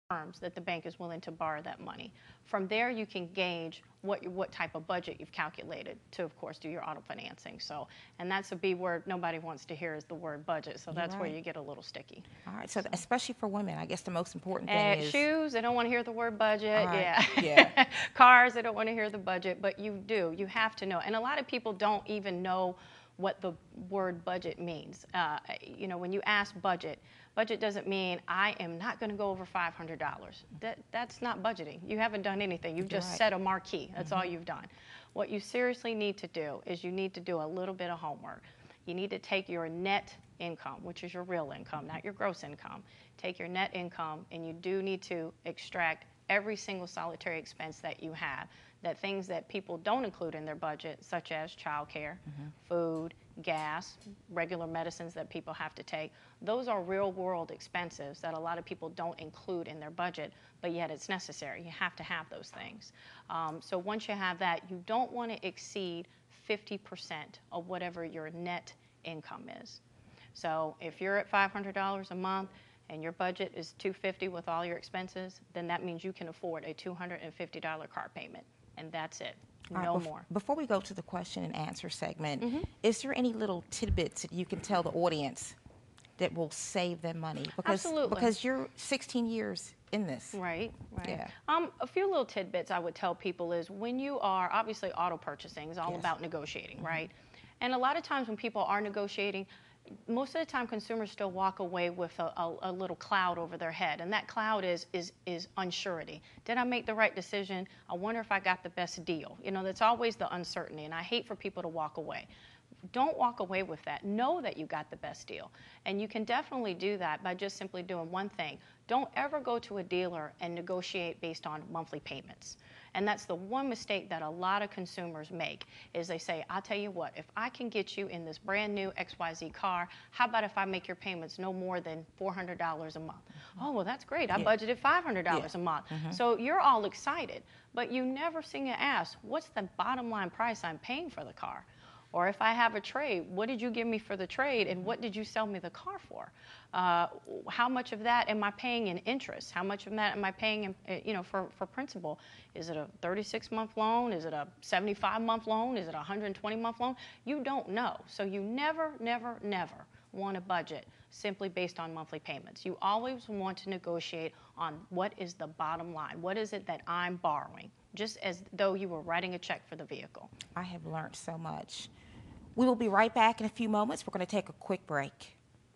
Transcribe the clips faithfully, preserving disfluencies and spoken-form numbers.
terms that the bank is willing to borrow that money. From there, you can gauge what what type of budget you've calculated to, of course, do your auto financing. So, and that's a B word nobody wants to hear is the word budget. So that's right. where you get a little sticky. All right. So, so especially for women, I guess the most important thing uh, is shoes. They don't want to hear the word budget. Right. Yeah. Yeah. Cars. They don't want to hear the budget. But you do. You have to know. And a lot of people don't even know what the word budget means. Uh, you know, when you ask budget, budget doesn't mean I am not going to go over five hundred dollars. That, that's not budgeting. You haven't done anything. You've just Right. set a marquee. That's Mm-hmm. all you've done. What you seriously need to do is you need to do a little bit of homework. You need to take your net income, which is your real income, not your gross income. Take your net income, and you do need to extract every single solitary expense that you have, that things that people don't include in their budget, such as childcare, mm-hmm. food, gas, regular medicines that people have to take. Those are real world expenses that a lot of people don't include in their budget, but yet it's necessary. You have to have those things. Um, so once you have that, you don't want to exceed fifty percent of whatever your net income is. So if you're at five hundred dollars a month, and your budget is two hundred fifty dollars with all your expenses, then that means you can afford a two hundred fifty dollars car payment, and that's it, no right, bef- more. Before we go to the question and answer segment, mm-hmm. is there any little tidbits that you can tell the audience that will save them money? Because, Absolutely. Because you're sixteen years in this. Right, right. Yeah. Um, a few little tidbits I would tell people is when you are, obviously auto purchasing is all Yes. about negotiating, mm-hmm. right? And a lot of times when people are negotiating, most of the time consumers still walk away with a, a, a little cloud over their head, and that cloud is is is unsurety. Did I make the right decision? I wonder if I got the best deal. You know, that's always the uncertainty, and I hate for people to walk away. Don't walk away with that. Know that you got the best deal, and you can definitely do that by just simply doing one thing. Don't ever go to a dealer and negotiate based on monthly payments. And that's the one mistake that a lot of consumers make, is they say, I'll tell you what, if I can get you in this brand new X Y Z car, how about if I make your payments no more than four hundred dollars a month? Mm-hmm. Oh, well, that's great. I yeah. budgeted five hundred dollars yeah. a month. Mm-hmm. So you're all excited, but you never seem to ask, what's the bottom line price I'm paying for the car? Or if I have a trade, what did you give me for the trade, and what did you sell me the car for? Uh, how much of that am I paying in interest? How much of that am I paying, in, you know, for, for principal? Is it a thirty-six month loan? Is it a seventy-five month loan? Is it a one hundred twenty month loan? You don't know. So you never, never, never want to budget simply based on monthly payments. You always want to negotiate on what is the bottom line. What is it that I'm borrowing? Just as though you were writing a check for the vehicle. I have learned so much. We will be right back in a few moments. We're going to take a quick break.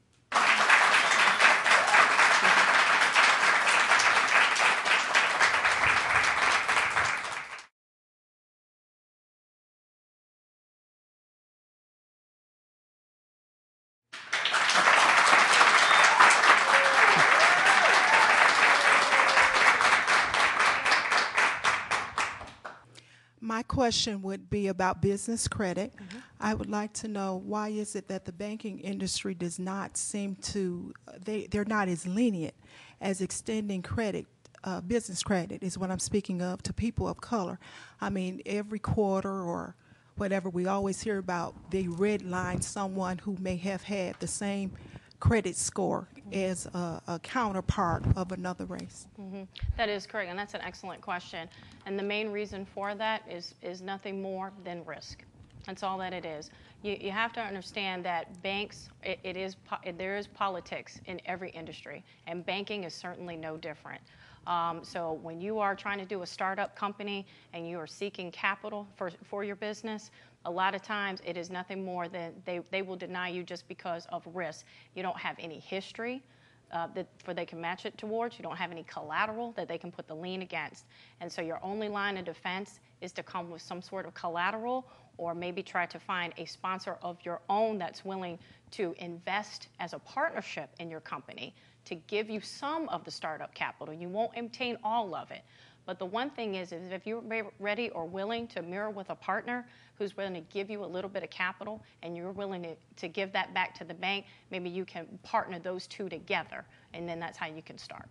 My question would be about business credit. Mm-hmm. I would like to know, why is it that the banking industry does not seem to, they, they're not as lenient as extending credit, uh, business credit is what I'm speaking of, to people of color. I mean, every quarter or whatever, we always hear about they redline someone who may have had the same credit score as a, a counterpart of another race. Mm-hmm. That is correct, and that's an excellent question. And the main reason for that is, is nothing more than risk. That's all that it is. You, you have to understand that banks, it, it is, it, there is politics in every industry, and banking is certainly no different. Um, so when you are trying to do a startup company and you are seeking capital for, for your business, a lot of times it is nothing more than they, they will deny you just because of risk. You don't have any history uh, that for they can match it towards. You don't have any collateral that they can put the lien against. And so your only line of defense is to come with some sort of collateral, or maybe try to find a sponsor of your own that's willing to invest as a partnership in your company to give you some of the startup capital. You won't obtain all of it. But the one thing is, is if you're ready or willing to mirror with a partner who's willing to give you a little bit of capital, and you're willing to, to give that back to the bank, maybe you can partner those two together, and then that's how you can start.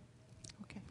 Okay.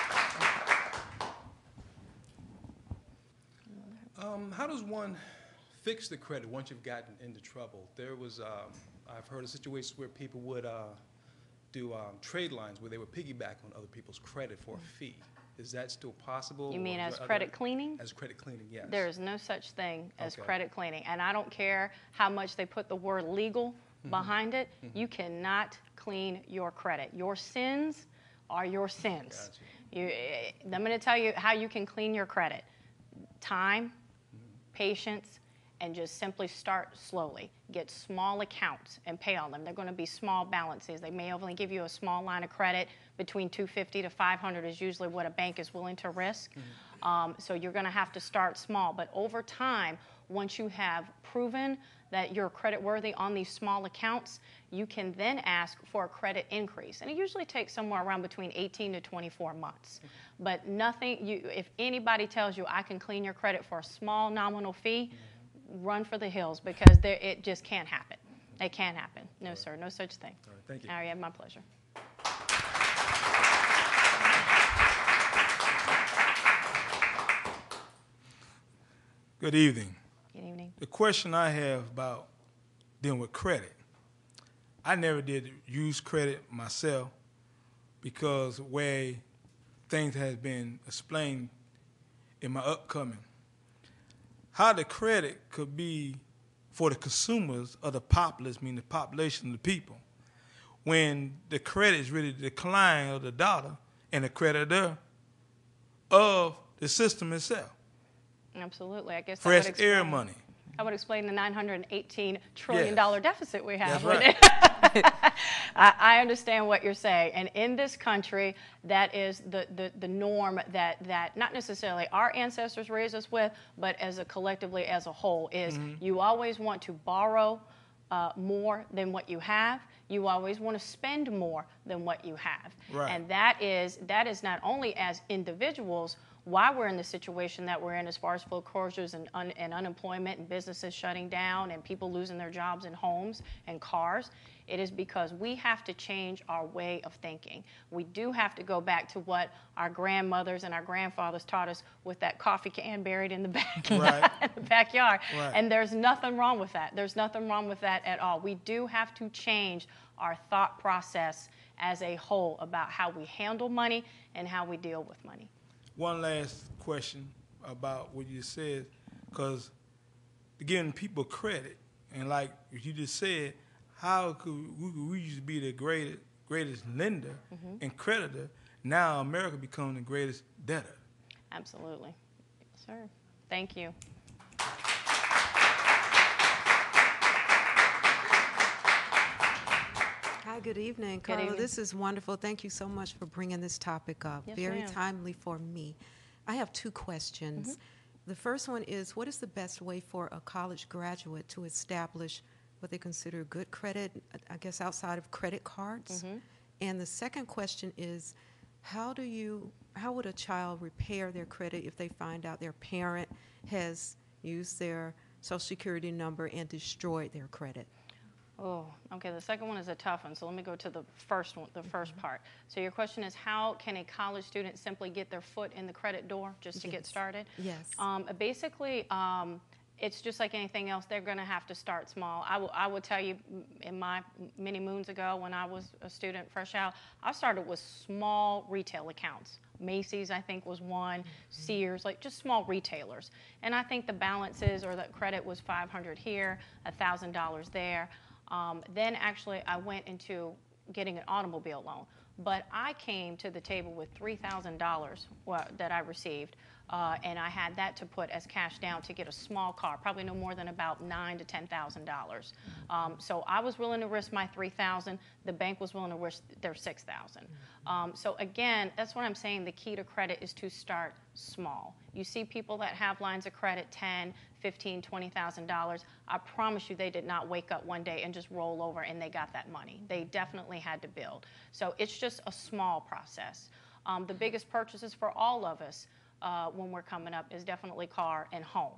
Um, how does one fix the credit once you've gotten into trouble. There was, um, I've heard of situations where people would uh, do um, trade lines where they would piggyback on other people's credit for a fee. Is that still possible? You mean or as other- credit cleaning? As credit cleaning, yes. There is no such thing as Okay. credit cleaning. And I don't care how much they put the word legal Mm-hmm. behind it. Mm-hmm. You cannot clean your credit. Your sins are your sins. Gotcha. You, eh, I'm going to tell you how you can clean your credit. Time, mm-hmm. patience, and just simply start slowly. Get small accounts and pay on them. They're going to be small balances. They may only give you a small line of credit. Between two hundred fifty dollars to five hundred dollars is usually what a bank is willing to risk. Mm-hmm. um, so you're going to have to start small. But over time, once you have proven that you're creditworthy on these small accounts, you can then ask for a credit increase. And it usually takes somewhere around between eighteen to twenty-four months. Mm-hmm. But nothing, you, if anybody tells you I can clean your credit for a small nominal fee, mm-hmm. run for the hills, because there, it just can't happen. It can't happen. No, right. sir, no such thing. All right, thank you. All right, my pleasure. Good evening. Good evening. The question I have about dealing with credit, I never did use credit myself because where things has been explained in my upcoming, how the credit could be for the consumers of the populace, meaning the population of the people, when the credit is really the decline of the dollar and the creditor of the system itself. Absolutely. I guess Fresh that would explain, air money. I would explain the nine hundred eighteen trillion dollars Yes. deficit we have. That's right. I, I understand what you're saying. And in this country, that is the, the, the norm that, that not necessarily our ancestors raised us with, but as a collectively as a whole, is mm-hmm. you always want to borrow uh, more than what you have. You always want to spend more than what you have. Right. And that is that is not only as individuals, why we're in the situation that we're in as far as foreclosures and, un, and unemployment and businesses shutting down and people losing their jobs and homes and cars. It is because we have to change our way of thinking. We do have to go back to what our grandmothers and our grandfathers taught us with that coffee can buried in the back Right. in the backyard. Right. And there's nothing wrong with that. There's nothing wrong with that at all. We do have to change our thought process as a whole about how we handle money and how we deal with money. One last question about what you said, because giving people credit, and like you just said, how could we, we used to be the greatest, greatest lender mm-hmm. and creditor, now America become the greatest debtor. Absolutely. Yes, sir. Thank you. Hi, good evening. Good Carla, evening. This is wonderful. Thank you so much for bringing this topic up. Yes, Very ma'am. timely for me. I have two questions. Mm-hmm. The first one is, what is the best way for a college graduate to establish what they consider good credit, I guess outside of credit cards? Mm-hmm. And the second question is, how do you, how would a child repair their credit if they find out their parent has used their Social Security number and destroyed their credit? Oh, okay. The second one is a tough one. So let me go to the first one, the first Mm-hmm. part. So your question is, how can a college student simply get their foot in the credit door just to Yes. get started? Yes. Um, basically, um, it's just like anything else. They're going to have to start small. I will, I will tell you, in my many moons ago when I was a student fresh out, I started with small retail accounts. Macy's, I think, was one. Mm-hmm. Sears, like just small retailers. And I think the balances or the credit was five hundred dollars here, one thousand dollars there. Um, then actually I went into getting an automobile loan. But I came to the table with three thousand dollars well, that I received, uh, and I had that to put as cash down to get a small car, probably no more than about nine to ten thousand dollars. Um, so I was willing to risk my three thousand. The bank was willing to risk their six thousand. Um, so again, that's what I'm saying. The key to credit is to start small. You see people that have lines of credit ten, fifteen, twenty thousand dollars. I promise you, they did not wake up one day and just roll over and they got that money. They definitely had to build. So it's just a small process. Um, the biggest purchases for all of us uh, when we're coming up is definitely car and home.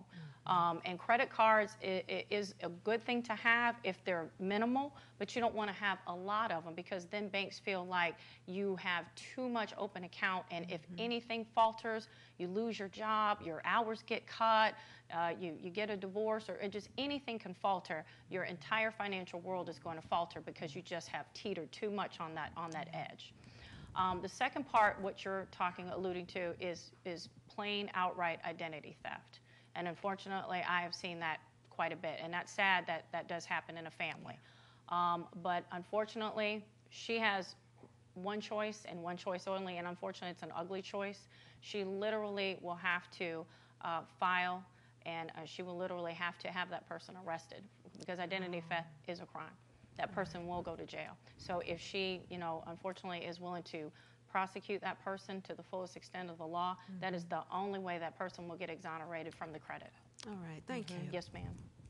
Um, and credit cards i- i- is a good thing to have if they're minimal, but you don't want to have a lot of them because then banks feel like you have too much open account, and if anything falters, you lose your job, your hours get cut, uh, you, you get a divorce, or it just anything can falter. Your entire financial world is going to falter because you just have teetered too much on that on that edge. Um, the second part, what you're talking, alluding to, is is plain outright identity theft. And unfortunately, I have seen that quite a bit. And that's sad that that does happen in a family. Um, but unfortunately, she has one choice and one choice only. And unfortunately, it's an ugly choice. She literally will have to uh, file, and uh, she will literally have to have that person arrested because identity theft is a crime. That person will go to jail. So if she, you know, unfortunately is willing to prosecute that person to the fullest extent of the law, mm-hmm. that is the only way that person will get exonerated from the credit. All right, thank mm-hmm. you. Yes, ma'am.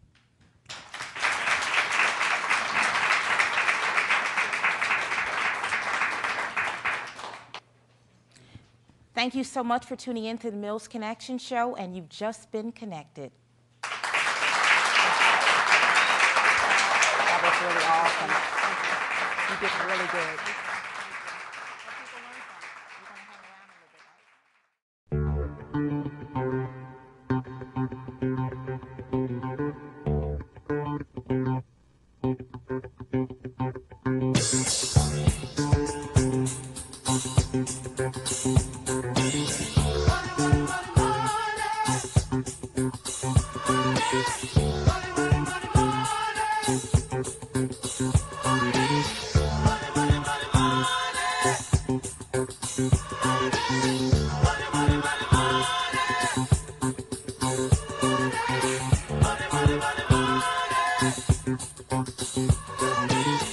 Thank you so much for tuning in to the Mills Connection Show, and you've just been connected. That was really awesome. You did really good. Money, money, money.